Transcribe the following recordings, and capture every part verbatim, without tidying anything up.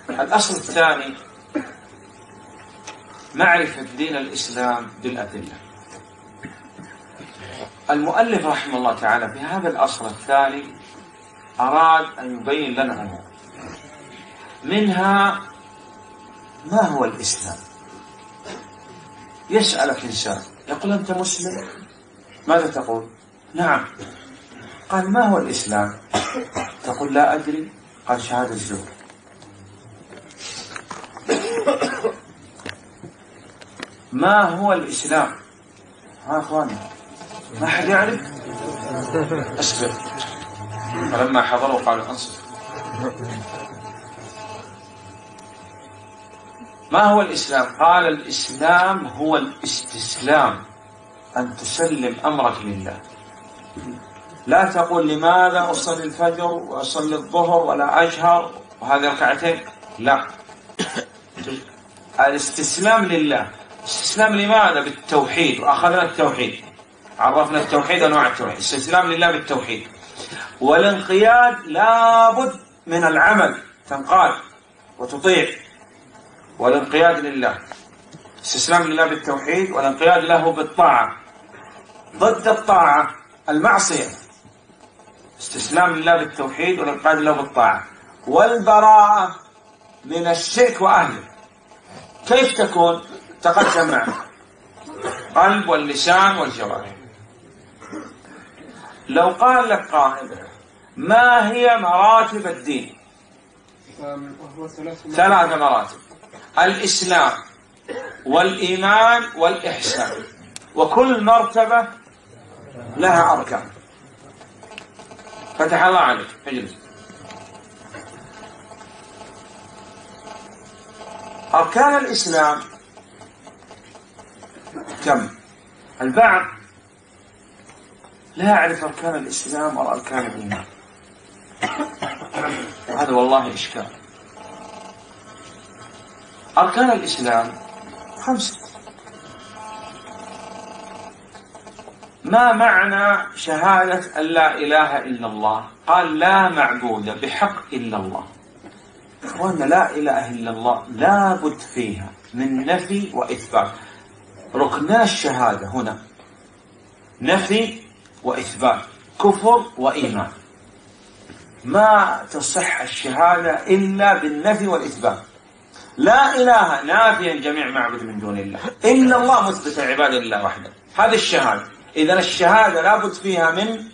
الأصل الثاني معرفة دين الإسلام بالأدلة. المؤلف رحمه الله تعالى في هذا الأصل الثاني أراد أن يبين لنا أمور، منها ما هو الإسلام. يسألك إنسان يقول أنت مسلم؟ ماذا تقول؟ نعم. قال ما هو الإسلام؟ تقول لا أدري. قال شهادة الزور. ما هو الإسلام؟ ها أخواني ما حد يعرف؟ أسبق. فلما حضروا قالوا أنصت. ما هو الإسلام؟ قال الإسلام هو الاستسلام، أن تسلم أمرك لله. لا تقول لماذا أصلي الفجر وأصلي الظهر ولا أجهر وهذه ركعتين، لا. الاستسلام لله. استسلام لماذا؟ بالتوحيد، وأخذنا التوحيد، عرفنا التوحيد أنواع التوحيد. استسلام لله بالتوحيد. والانقياد لابد من العمل، تنقاد وتطيع، والانقياد لله. استسلام لله بالتوحيد والانقياد له بالطاعة. ضد الطاعة المعصية. استسلام لله بالتوحيد والانقياد له بالطاعة. والبراءة من الشرك وأهله. كيف تكون؟ تقدم معنا قلب واللسان والجوارح. لو قال لك قائل ما هي مراتب الدين؟ ثلاث مراتب: الإسلام والإيمان والإحسان، وكل مرتبة لها أركان. فتح الله عليك، اجلس. أركان الإسلام كم؟ البعض لا يعرف أركان الإسلام ولا أركان الإيمان، وهذا والله إشكال. أركان الإسلام خمسة. ما معنى شهادة أن لا إله إلا الله؟ قال لا معبود بحق إلا الله. وأن لا إله إلا الله لا بد فيها من نفي وإثبات. ركنا الشهادة هنا نفي وإثبات، كفر وإيمان. ما تصح الشهادة إلا بالنفي والإثبات. لا إله نافيا جميع معبود من دون الله، إلا الله مثبت عباد الله وحده. هذه الشهادة. إذن الشهادة لابد فيها من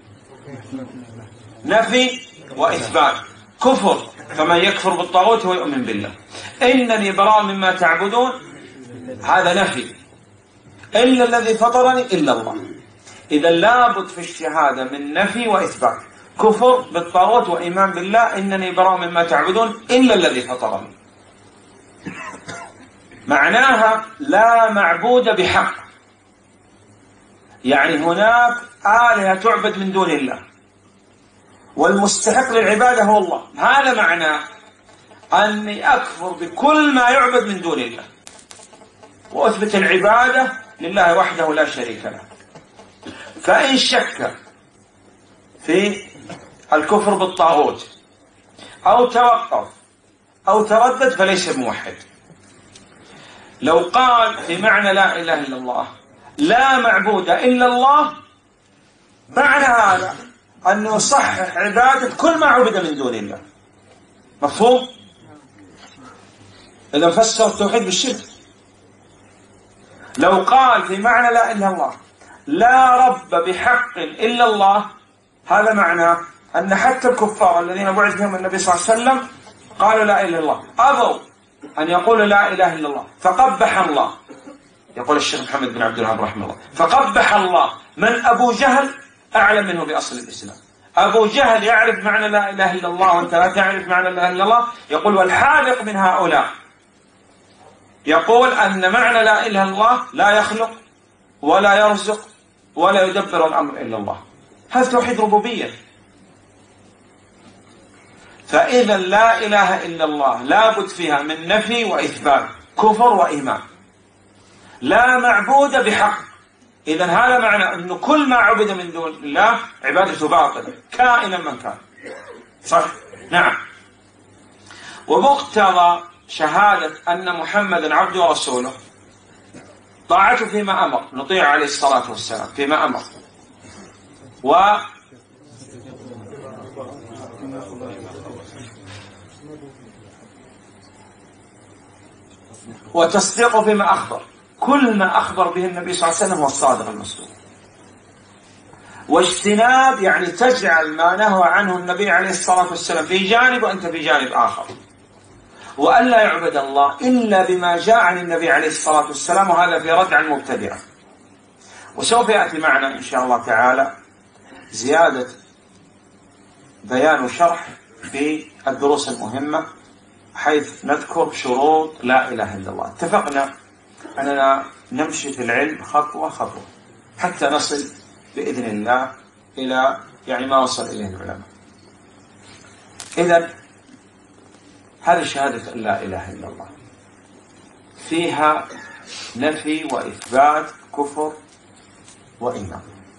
نفي وإثبات. كفر، فمن يكفر بالطاغوت ويؤمن بالله. إنني براء مما تعبدون، هذا نفي. إلا الذي فطرني إلا الله. إذا لابد في الشهادة من نفي وإثبات. كفر بالطاغوت وإيمان بالله. إنني براء مما تعبدون إلا الذي فطرني. معناها لا معبود بحق، يعني هناك آلهة تعبد من دون الله، والمستحق للعبادة هو الله. هذا معناه أني أكفر بكل ما يعبد من دون الله، وأثبت العبادة لله وحده لا شريك له. فإن شك في الكفر بالطاغوت أو توقف أو تردد فليس بموحد. لو قال في معنى لا إله إلا الله لا معبود إلا الله، معنى هذا أنه يصحح عبادة كل ما عبد من دون الله. مفهوم؟ إذا فسر التوحيد بالشرك. لو قال في معنى لا إله إلا الله لا رب بحق إلا الله، هذا معناه أن حتى الكفار الذين بعث فيهم النبي صلى الله عليه وسلم قالوا لا إله إلا الله، أبوا أن يقولوا لا إله إلا الله، فقبح الله. يقول الشيخ محمد بن عبد الوهاب رحمه الله: فقبح الله من أبو جهل أعلم منه بأصل الإسلام. أبو جهل يعرف معنى لا إله إلا الله وأنت لا تعرف معنى لا إله إلا الله. يقول: والحاذق من هؤلاء يقول أن معنى لا إله إلا الله لا يخلق ولا يرزق ولا يدبر الأمر إلا الله. هذا توحيد ربوبية. فإذا لا إله إلا الله لابد فيها من نفي وإثبات، كفر وإيمان. لا معبود بحق، إذن هذا معنى أنه كل ما عبد من دون الله عبادته باطلة كائنا من كان. صح؟ نعم. ومقتضى شهادة أن محمدا عبده ورسوله طاعته فيما أمر، نطيع عليه الصلاة والسلام فيما أمر، و وتصديقه فيما أخبر، كل ما أخبر به النبي صلى الله عليه وسلم هو الصادق المصدوق. واجتناب يعني تجعل ما نهى عنه النبي عليه الصلاة والسلام في جانب وأنت في جانب آخر، وأن لا يعبد الله إلا بما جاء عن النبي عليه الصلاة والسلام، وهذا في رد عن المبتدعة. وسوف يأتي معنا إن شاء الله تعالى زيادة بيان وشرح في الدروس المهمة، حيث نذكر شروط لا إله إلا الله. اتفقنا أننا نمشي في العلم خطوة خطوة حتى نصل بإذن الله إلى يعني ما وصل إليه العلماء. إذن هذه شهادة أن لا إله إلا الله فيها نفي وإثبات كفر وإيمان.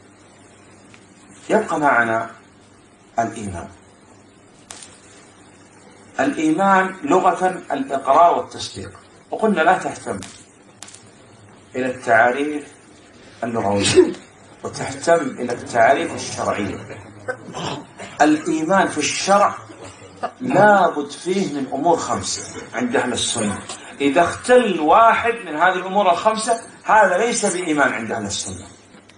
يبقى معنا الإيمان. الإيمان لغة الإقرار والتصديق، وقلنا لا تهتم إلى التعاريف اللغوية وتهتم إلى التعاريف الشرعية. الإيمان في الشرع لابد فيه من أمور خمسة عند أهل السنة، إذا اختل واحد من هذه الأمور الخمسة هذا ليس بإيمان عند أهل السنة.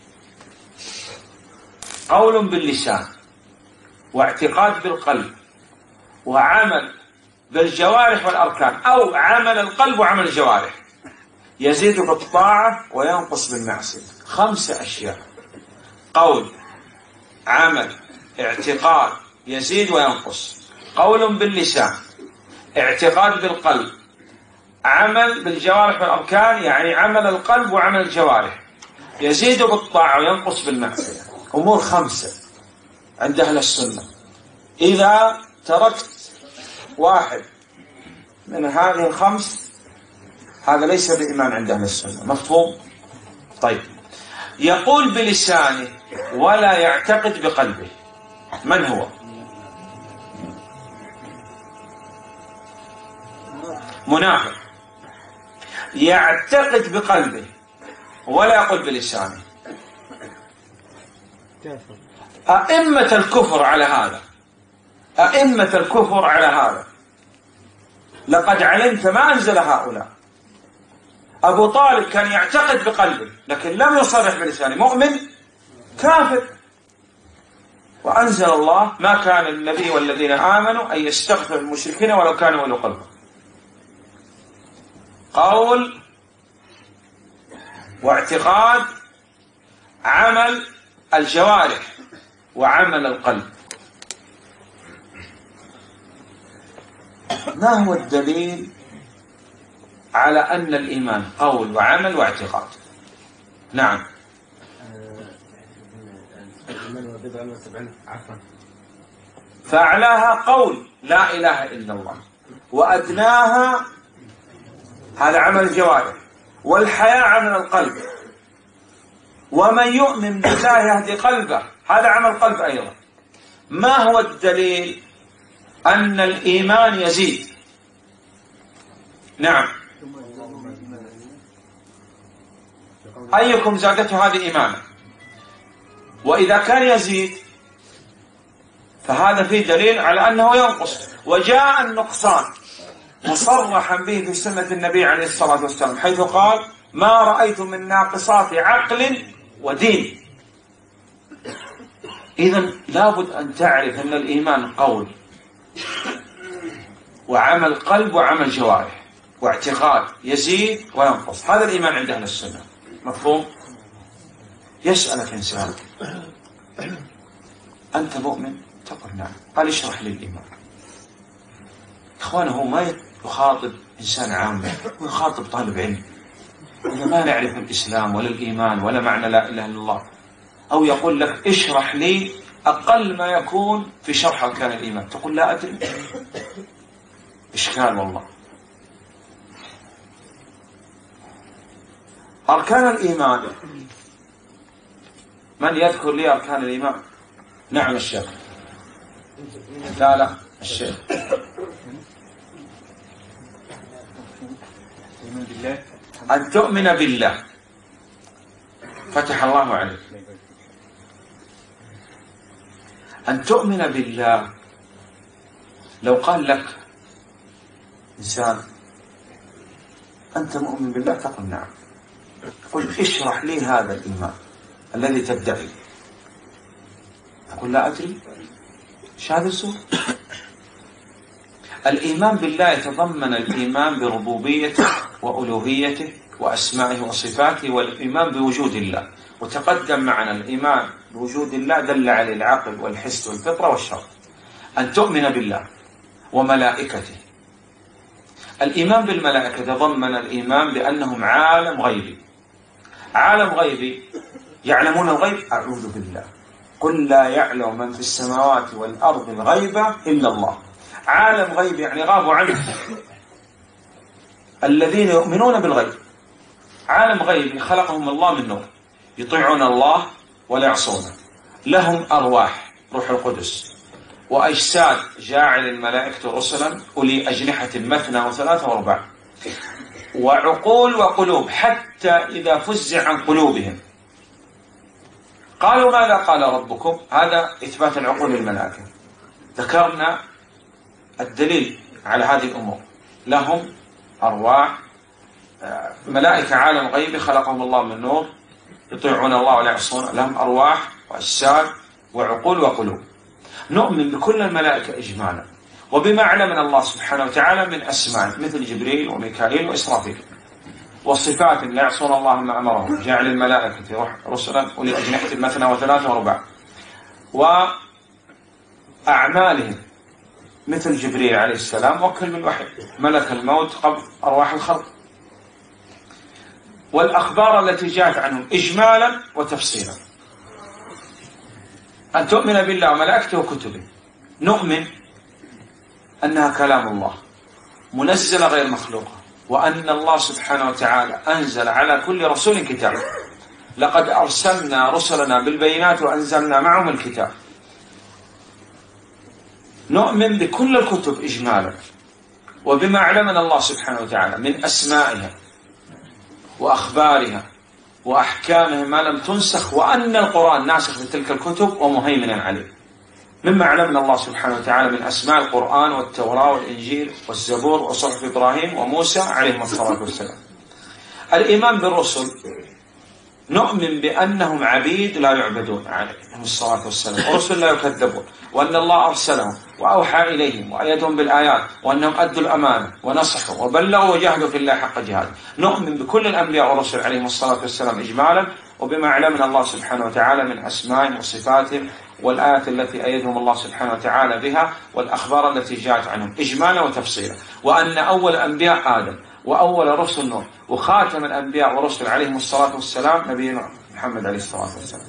قول باللسان، واعتقاد بالقلب، وعمل بالجوارح والأركان، أو عمل القلب وعمل الجوارح، يزيد بالطاعة وينقص بالمعصية. خمسة أشياء: قول، عمل، اعتقاد، يزيد وينقص. قول باللسان، اعتقاد بالقلب، عمل بالجوارح والأركان يعني عمل القلب وعمل الجوارح، يزيد بالطاعة وينقص بالمعصية. أمور خمسة عند أهل السنة، إذا تركت واحد من هذه الخمس هذا ليس بإيمان عند أهل السنة. مفهوم؟ طيب، يقول بلسانه ولا يعتقد بقلبه، من هو؟ منافق. يعتقد بقلبه ولا يقول بلسانه. أئمة الكفر على هذا، أئمة الكفر على هذا لقد علمت ما أنزل هؤلاء. أبو طالب كان يعتقد بقلبه لكن لم يصرح بلسانه، مؤمن كافر. وأنزل الله: ما كان النبي والذين آمنوا أن يستغفر المشركين ولو كانوا أولي قربى. قول واعتقاد، عمل الجوارح وعمل القلب. ما هو الدليل على أن الإيمان قول وعمل واعتقاد؟ نعم. فأعلاها قول لا إله إلا الله، وأدناها هذا عمل الجوارح، والحياء عمل القلب، ومن يؤمن بالله يهدي قلبه، هذا عمل قلب أيضا. ما هو الدليل أن الإيمان يزيد؟ نعم. أيكم زادته هذه إيمانا؟ وإذا كان يزيد فهذا فيه دليل على أنه ينقص. وجاء النقصان مصرحا به في سنة النبي عليه الصلاة والسلام، حيث قال: ما رأيت من ناقصات عقل ودين. إذن لابد أن تعرف أن الإيمان قول وعمل قلب وعمل جوارح واعتقاد، يزيد وينقص. هذا الإيمان عند أهل السنة. مفهوم؟ يسألك إنسان: أنت مؤمن؟ تقول نعم. قال: اشرح لي الإيمان. إخوانه ما يخاطب إنسان عام، ويخاطب طالب علم إذا ما نعرف الإسلام ولا الإيمان ولا معنى لا إله إلا الله، أو يقول لك اشرح لي أقل ما يكون في شرح أركان الإيمان، تقول لا أدري. إشكال والله. أركان الإيمان، من يذكر لي أركان الإيمان؟ نعم الشيخ. لا لا الشيخ. أن تؤمن بالله. فتح الله عليك. أن تؤمن بالله. لو قال لك إنسان أنت مؤمن بالله تقول نعم، قل اشرح لي هذا الإيمان الذي تدعي، تقول لا أدري. ايش هذا السؤال؟ الإيمان بالله يتضمن الإيمان بربوبيته وألوهيته وأسمائه وصفاته والإيمان بوجود الله. وتقدم معنا الإيمان بوجود الله دل عليه العقل والحس والفطرة والشرع. أن تؤمن بالله وملائكته. الإيمان بالملائكة تضمن الإيمان بأنهم عالم غيبي. عالم غيبي يعلمون الغيب؟ أعوذ بالله، قل لا يعلم من في السماوات والأرض الغيب إلا الله. عالم غيب يعني غابوا عنه الذين يؤمنون بالغيب. عالم غيب خلقهم الله من نور، يطيعون الله ولا يعصونه، لهم أرواح روح القدس وأجساد جاعل الملائكة رسلا أولي أجنحة مثنى وثلاثة ورباع، وعقول وقلوب حتى إذا فزع عن قلوبهم قالوا ماذا قال ربكم. هذا إثبات العقول للملائكة. ذكرنا الدليل على هذه الأمور. لهم أرواح، ملائكة عالم غيبي خلقهم الله من نور، يطيعون الله ولا يعصون، لهم أرواح وأجساد وعقول وقلوب. نؤمن بكل الملائكة إجمالا وبما علمنا الله سبحانه وتعالى من أسماء مثل جبريل وميكائيل وإسرافيل، وصفات لا يعصون الله ما أمرهم، جعل الملائكة رسلا أولي أجنحة مثنى وثلاثة ورباع، وأعمالهم مثل جبريل عليه السلام وكل بالوحي، ملك الموت قبل أرواح الخلق، والأخبار التي جاءت عنهم إجمالا وتفصيلا. أن تؤمن بالله وملائكته وكتبه. نؤمن أنها كلام الله منزلة غير مخلوقة، وأن الله سبحانه وتعالى أنزل على كل رسول كتاب. لقد أرسلنا رسلنا بالبينات وأنزلنا معهم الكتاب. نؤمن بكل الكتب إجمالا وبما علمنا الله سبحانه وتعالى من أسمائها وأخبارها وأحكامها ما لم تنسخ، وأن القرآن ناسخ لتلك الكتب ومهيمنا عليه. مما علمنا الله سبحانه وتعالى من أسماء القرآن والتوراة والإنجيل والزبور وصحف إبراهيم وموسى عليهم الصلاة والسلام. الإيمان بالرسل. نؤمن بأنهم عبيد لا يعبدون عليهم الصلاة والسلام، ورسل لا يكذبون، وأن الله أرسلهم وأوحى إليهم وأيدهم بالآيات، وأنهم أدوا الأمانة ونصحوا وبلغوا وجاهدوا في الله حق جهاده. نؤمن بكل الأنبياء والرسل عليهم الصلاة والسلام إجمالا وبما علمنا الله سبحانه وتعالى من أسمائهم وصفاتهم والآيات التي أيدهم الله سبحانه وتعالى بها والأخبار التي جاءت عنهم إجمالا وتفصيلا، وأن أول أنبياء آدم وأول رسل نوح وخاتم الأنبياء والرسل عليهم الصلاة والسلام نبينا محمد عليه الصلاة والسلام.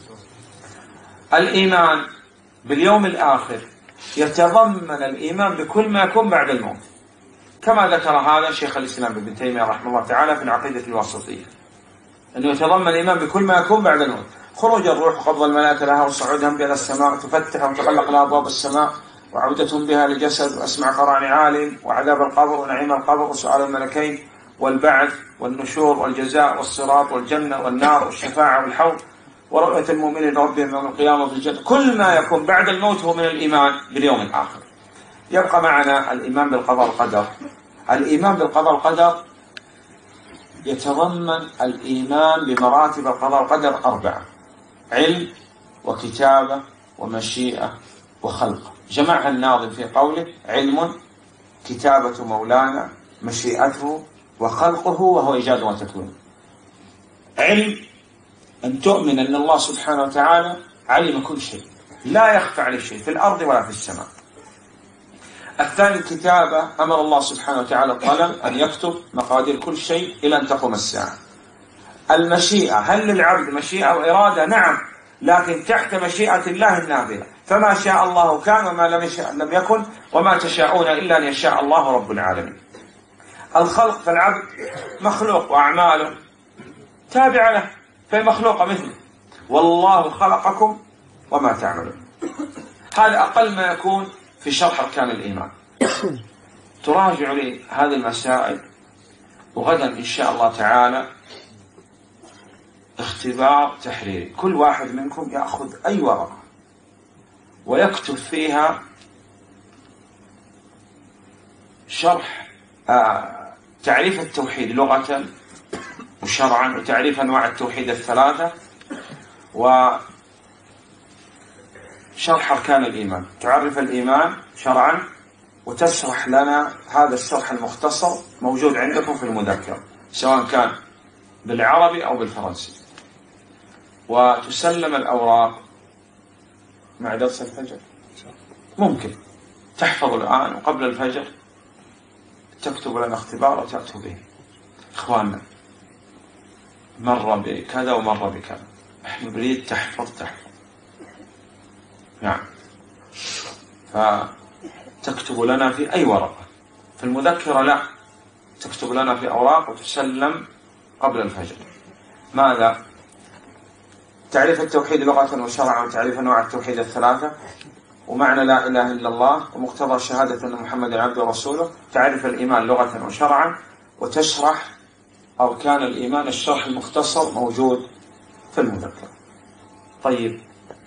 الإيمان باليوم الآخر يتضمن الإيمان بكل ما يكون بعد الموت، كما ذكر هذا شيخ الإسلام ابن تيمية رحمه الله تعالى في العقيدة الواسطية، أنه يتضمن الإيمان بكل ما يكون بعد الموت. خروج الروح وقبض الملائكة لها وصعودهم بها إلى السماء، تفتح وتغلق لها أبواب السماء، وعودتهم بها للجسد، وأسمع قران عالم، وعذاب القبر ونعيم القبر، وسؤال الملكين، والبعث والنشور والجزاء والصراط والجنة والنار والشفاعة والحوض، ورؤية المؤمنين ربهم يوم القيامة في الجنة. كل ما يكون بعد الموت هو من الإيمان باليوم الآخر. يبقى معنا الإيمان بالقضاء والقدر. الإيمان بالقضاء والقدر يتضمن الإيمان بمراتب القضاء والقدر أربعة: علم وكتابة ومشيئة وخلق. جمعها الناظم في قوله: علم، كتابة مولانا، مشيئته، وخلقه وهو إيجاد وتكوين. علم، أن تؤمن أن الله سبحانه وتعالى علم كل شيء، لا يخفى عليه شيء في الأرض ولا في السماء. الثاني الكتابة، أمر الله سبحانه وتعالى القلم أن يكتب مقادير كل شيء إلى أن تقوم الساعة. المشيئة، هل للعبد مشيئة وإرادة؟ نعم، لكن تحت مشيئة الله النافذة، فما شاء الله كان وما لم يشاء لم يكن، وما تشاءون إلا أن يشاء الله رب العالمين. الخلق، فالعبد مخلوق وأعماله تابعة له، فمخلوقة مثله، والله خلقكم وما تعملون. هذا أقل ما يكون في شرح أركان الإيمان. تراجع لي هذه المسائل وغدا إن شاء الله تعالى اختبار تحريري، كل واحد منكم يأخذ أي ورقة ويكتب فيها شرح آه تعريف التوحيد لغة وشرعا، وتعريف أنواع التوحيد الثلاثة، وشرح أركان الإيمان. تعرف الإيمان شرعا وتشرح لنا هذا الشرح المختصر موجود عندكم في المذكرة سواء كان بالعربي أو بالفرنسي، وتسلم الأوراق مع درس الفجر. ممكن تحفظ الآن وقبل الفجر تكتب لنا اختبار وتأتوا به. إخواننا مرة بكذا ومرة بكذا، احنا نريد تحفظ تحفظ نعم. فتكتب لنا في أي ورقة، في المذكرة لا، تكتب لنا في أوراق وتسلم قبل الفجر. ماذا؟ تعريف التوحيد لغة وشرعا، وتعريف أنواع التوحيد الثلاثة، ومعنى لا إله إلا الله، ومقتضى شهادة أن محمدا عبده ورسوله، تعرف الإيمان لغة وشرعا، وتشرح أركان الإيمان الشرح المختصر موجود في المذكرة. طيب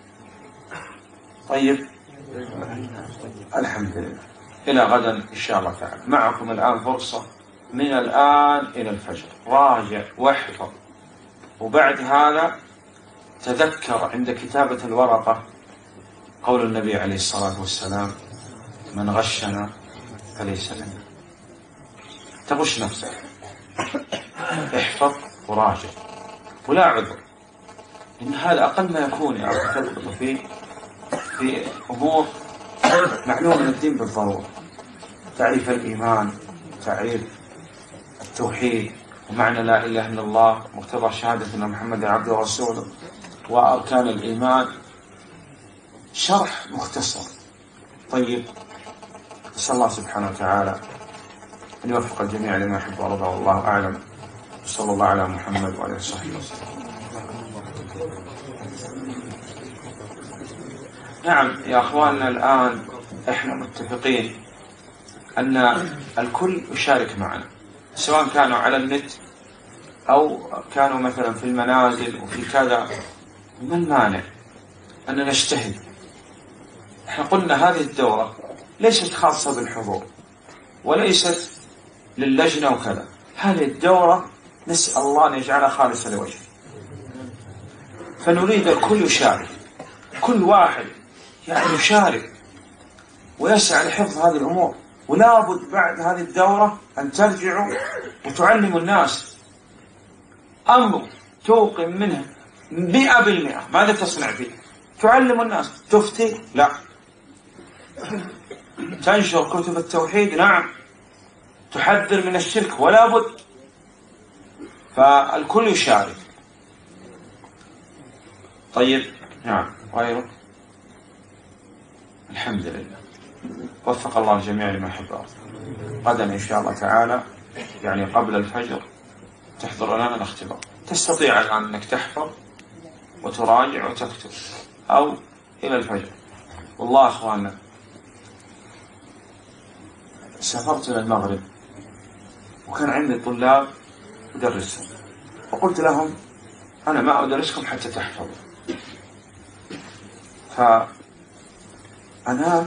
طيب الحمد لله. إلى غدا إن شاء الله تعالى. معكم الآن فرصة من الآن إلى الفجر، راجع واحفظ، وبعد هذا تذكر عند كتابة الورقة قول النبي عليه الصلاة والسلام: من غشنا فليس لنا. تغش نفسك، احفظ وراجع ولا عذر، إن هذا أقل ما يكون يا أخي تثبت فيه في أمور معلومة من الدين بالضرورة. تعريف الإيمان، تعريف التوحيد، ومعنى لا إله إلا الله، مقتضى شهادة أن محمدا عبده ورسوله، وأركان الإيمان، شرح مختصر. طيب نسأل الله سبحانه وتعالى أن يوفق الجميع لما يحب ويرضى، والله أعلم. صلى الله على محمد وعلى آله وسلم. نعم يا أخواننا، الآن إحنا متفقين أن الكل يشارك معنا، سواء كانوا على النت أو كانوا مثلا في المنازل وفي كذا. ما المانع أن نجتهد؟ احنا قلنا هذه الدورة ليست خاصة بالحضور وليست للجنة وكذا، هذه الدورة نسأل الله أن يجعلها خالصة لوجهه، فنريد الكل يشارك، كل واحد يعني يشارك ويسعى لحفظ هذه الأمور. ولا بد بعد هذه الدورة أن ترجعوا وتعلموا الناس أمر توقن منه مئة بالمئة. ماذا تصنع فيه؟ تعلم الناس. تفتي؟ لا. تنشر كتب التوحيد؟ نعم. تحذر من الشرك؟ ولا بد. فالكل يشارك. طيب نعم. غيره؟ الحمد لله، وفق الله الجميع لما يحب ويرضى. غدا إن شاء الله تعالى يعني قبل الفجر تحضر لنا الاختبار. تستطيع الآن أنك تحفظ وتراجع وتكتب، أو إلى الفجر. والله أخواننا سافرت إلى المغرب وكان عندي طلاب أدرسهم، وقلت لهم أنا ما أدرسكم حتى تحفظوا. فأنا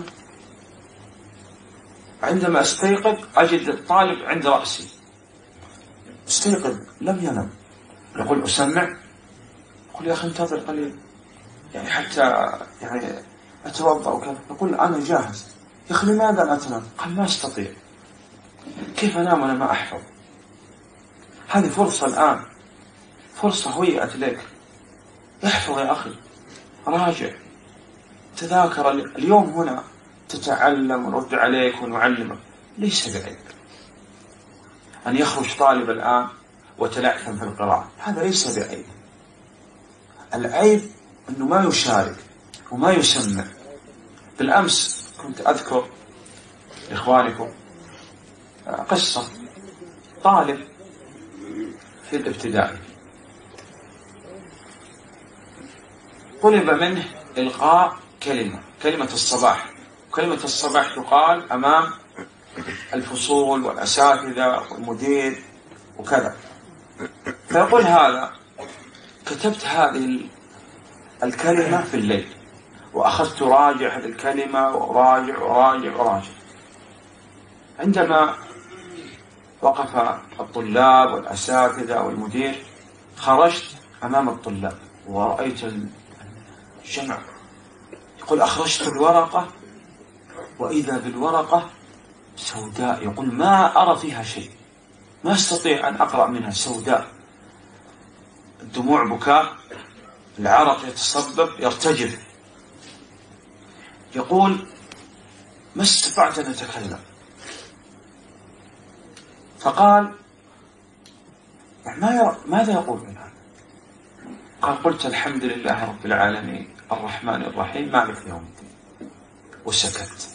عندما أستيقظ أجد الطالب عند رأسي استيقظ لم ينم، يقول أسمع، يقول يا أخي انتظر قليل يعني حتى يعني أتوضأ وكذا. يقول أنا جاهز. يا أخي لماذا لا تنام؟ قال ما أستطيع، كيف أنام وأنا ما أحفظ؟ هذه فرصة الآن، فرصة هيئت لك. احفظ يا أخي، راجع، تذاكر. اليوم هنا تتعلم ونرد عليك ونعلمك، ليس بعيب أن يخرج طالب الآن وتلعثم في القراءة، هذا ليس بعيب. العيب أنه ما يشارك وما يسمع. بالأمس كنت أذكر لإخوانكم قصة طالب في الابتدائي طلب منه إلقاء كلمة كلمة الصباح. كلمة الصباح تقال أمام الفصول والأساتذة والمدير وكذا. فيقول هذا كتبت هذه الكلمة في الليل، وأخذت راجع هذه الكلمة وراجع وراجع وراجع. عندما وقف الطلاب والأساتذة والمدير خرجت أمام الطلاب ورأيت الجمع. يقول أخرجت الورقة وإذا بالورقة سوداء، يقول ما أرى فيها شيء، ما أستطيع أن أقرأ منها، سوداء، الدموع بكاء، العرق يتصبب يرتجف. يقول ما استطعت أن أتكلم. فقال ماذا يقول من هذا؟ قال قلت الحمد لله رب العالمين الرحمن الرحيم مالك يوم الدين، وسكت.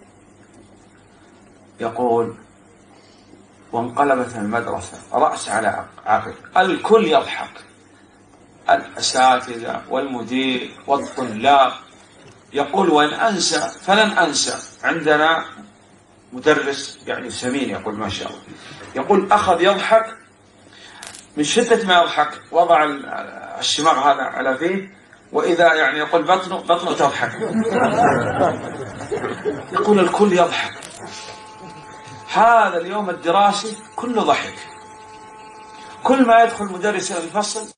يقول وانقلبت المدرسة رأس على عقب، الكل يضحك، الأساتذة والمدير والطلاب. يقول وإن أنسى فلن أنسى، عندنا مدرس يعني سمين يقول ما شاء الله، يقول أخذ يضحك من شدة ما يضحك، وضع الشماغ هذا على فيه، وإذا يعني يقول بطنه بطنه تضحك. يقول الكل يضحك. هذا اليوم الدراسي كله ضحك، كل ما يدخل مدرس إلى الفصل